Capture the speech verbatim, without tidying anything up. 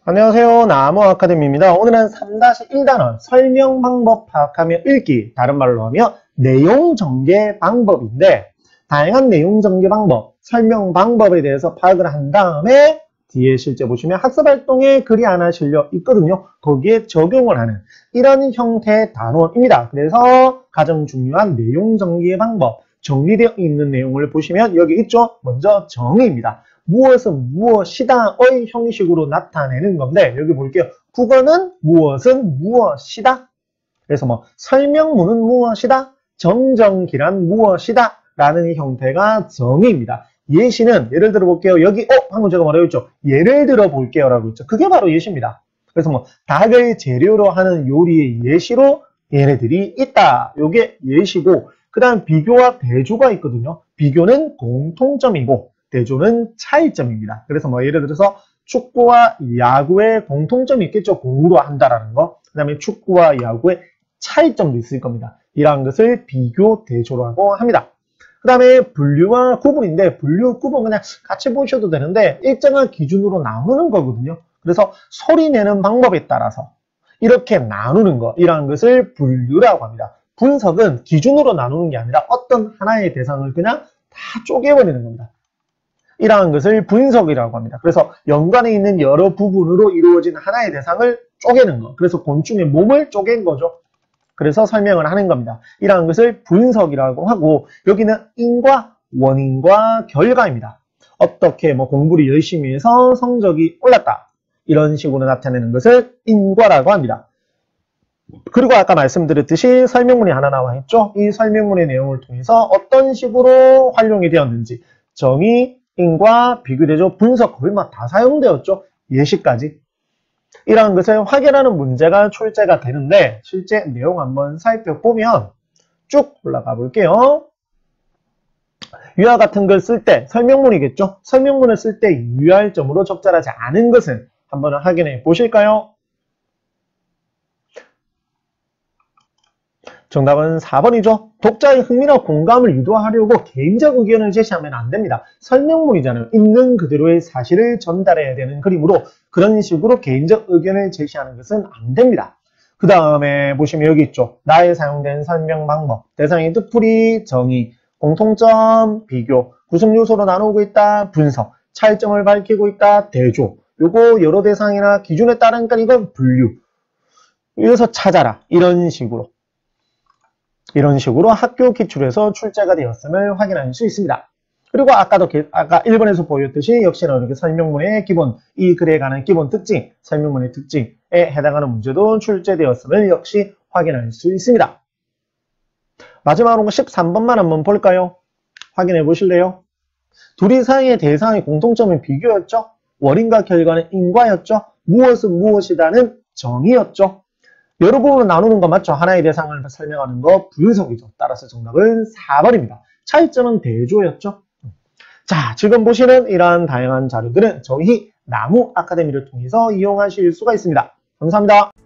안녕하세요. 나무 아카데미입니다. 오늘은 삼 일 단원 설명 방법 파악하며 읽기, 다른 말로 하면 내용 전개 방법인데, 다양한 내용 전개 방법, 설명 방법에 대해서 파악을 한 다음에 뒤에 실제 보시면 학습 활동에 글이 하나 실려 있거든요. 거기에 적용을 하는 이런 형태의 단원입니다. 그래서 가장 중요한 내용 전개 방법, 정리되어 있는 내용을 보시면 여기 있죠. 먼저 정의입니다. 무엇은 무엇이다의 형식으로 나타내는 건데, 여기 볼게요. 국어는 무엇은 무엇이다. 그래서 뭐 설명문은 무엇이다, 정정기란 무엇이다 라는 형태가 정의입니다. 예시는 예를 들어 볼게요. 여기 어 방금 제가 뭐라고 했죠? 예를 들어 볼게요 라고 했죠. 그게 바로 예시입니다. 그래서 뭐 닭을 재료로 하는 요리의 예시로 얘네들이 있다. 요게 예시고, 그 다음 비교와 대조가 있거든요. 비교는 공통점이고 대조는 차이점입니다. 그래서 뭐 예를 들어서 축구와 야구의 공통점이 있겠죠. 공으로 한다라는 거. 그 다음에 축구와 야구의 차이점도 있을 겁니다. 이러한 것을 비교, 대조라고 합니다. 그 다음에 분류와 구분인데, 분류, 구분 그냥 같이 보셔도 되는데 일정한 기준으로 나누는 거거든요. 그래서 소리 내는 방법에 따라서 이렇게 나누는 거, 이러한 것을 분류라고 합니다. 분석은 기준으로 나누는 게 아니라 어떤 하나의 대상을 그냥 다 쪼개버리는 겁니다. 이러한 것을 분석이라고 합니다. 그래서 연관에 있는 여러 부분으로 이루어진 하나의 대상을 쪼개는 거. 그래서 곤충의 몸을 쪼갠 거죠. 그래서 설명을 하는 겁니다. 이러한 것을 분석이라고 하고, 여기는 인과 원인과 결과입니다. 어떻게 뭐 공부를 열심히 해서 성적이 올랐다, 이런 식으로 나타내는 것을 인과라고 합니다. 그리고 아까 말씀드렸듯이 설명문이 하나 나와 있죠. 이 설명문의 내용을 통해서 어떤 식으로 활용이 되었는지, 정의, 인과, 비교, 대조, 분석 거의 막 다 사용되었죠. 예시까지. 이러한 것을 확인하는 문제가 출제가 되는데, 실제 내용 한번 살펴보면 쭉 올라가 볼게요. 위와 같은 걸 쓸 때, 설명문이겠죠. 설명문을 쓸 때 유의할 점으로 적절하지 않은 것을 한번 확인해 보실까요? 정답은 사 번이죠. 독자의 흥미나 공감을 유도하려고 개인적 의견을 제시하면 안 됩니다. 설명문이잖아요. 있는 그대로의 사실을 전달해야 되는 그림으로 그런 식으로 개인적 의견을 제시하는 것은 안 됩니다. 그 다음에 보시면 여기 있죠. 나에 사용된 설명 방법, 대상의 뜻풀이, 정의, 공통점, 비교, 구성 요소로 나누고 있다, 분석, 차이점을 밝히고 있다, 대조. 요거 여러 대상이나 기준에 따르니까 이건 분류. 여기서 찾아라. 이런 식으로. 이런 식으로 학교 기출에서 출제가 되었음을 확인할 수 있습니다. 그리고 아까도 아까 일 번에서 보였듯이 역시나 이렇게 설명문의 기본, 이 글에 관한 기본 특징, 설명문의 특징에 해당하는 문제도 출제되었음을 역시 확인할 수 있습니다. 마지막으로 십삼 번만 한번 볼까요? 확인해 보실래요? 둘이 사이의 대상의 공통점은 비교였죠. 원인과 결과는 인과였죠. 무엇은 무엇이다는 정의였죠. 여러 부분으로 나누는 거 맞죠? 하나의 대상을 설명하는 거 분석이죠. 따라서 정답은 사 번입니다. 차이점은 대조였죠. 자, 지금 보시는 이러한 다양한 자료들은 저희 나무 아카데미를 통해서 이용하실 수가 있습니다. 감사합니다.